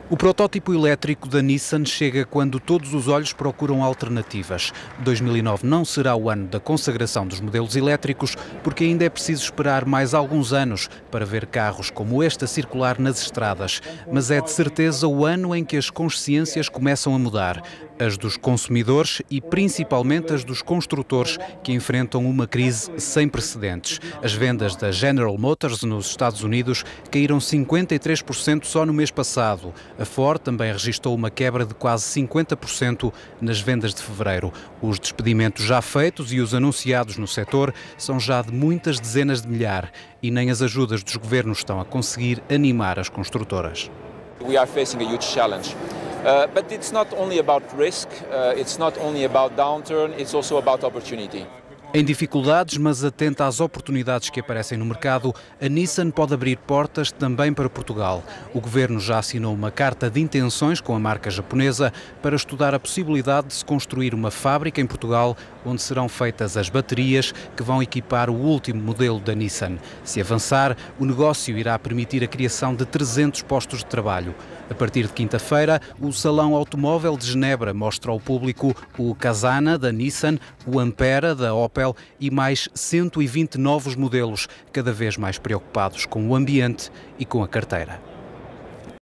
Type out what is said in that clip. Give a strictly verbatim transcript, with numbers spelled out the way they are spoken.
O protótipo elétrico da Nissan chega quando todos os olhos procuram alternativas. dois mil e nove não será o ano da consagração dos modelos elétricos, porque ainda é preciso esperar mais alguns anos para ver carros como este a circular nas estradas. Mas é de certeza o ano em que as consciências começam a mudar. As dos consumidores e principalmente as dos construtores, que enfrentam uma crise sem precedentes. As vendas da General Motors nos Estados Unidos caíram cinquenta e três por cento só no mês passado. A Ford também registrou uma quebra de quase cinquenta por cento nas vendas de fevereiro. Os despedimentos já feitos e os anunciados no setor são já de muitas dezenas de milhares e nem as ajudas dos governos estão a conseguir animar as construtoras. We are facing a huge challenge. Uh, but it's not only about risk, uh, it's not only about downturn, it's also about opportunity. Em dificuldades, mas atenta às oportunidades que aparecem no mercado, a Nissan pode abrir portas também para Portugal. O governo já assinou uma carta de intenções com a marca japonesa para estudar a possibilidade de se construir uma fábrica em Portugal onde serão feitas as baterias que vão equipar o último modelo da Nissan. Se avançar, o negócio irá permitir a criação de trezentos postos de trabalho. A partir de quinta-feira, o Salão Automóvel de Genebra mostra ao público o Kazana da Nissan, o Ampera da Opel e mais cento e vinte novos modelos, cada vez mais preocupados com o ambiente e com a carteira.